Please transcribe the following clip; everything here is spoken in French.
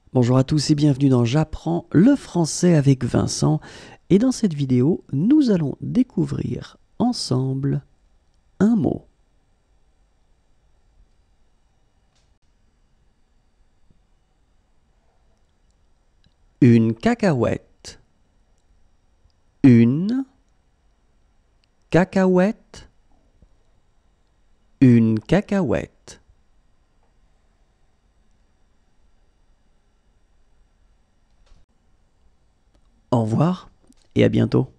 Bonjour à tous et bienvenue dans J'apprends le français avec Vincent. Et dans cette vidéo, nous allons découvrir ensemble un mot. Une cacahuète. Une cacahuète. Une cacahuète. Au revoir et à bientôt.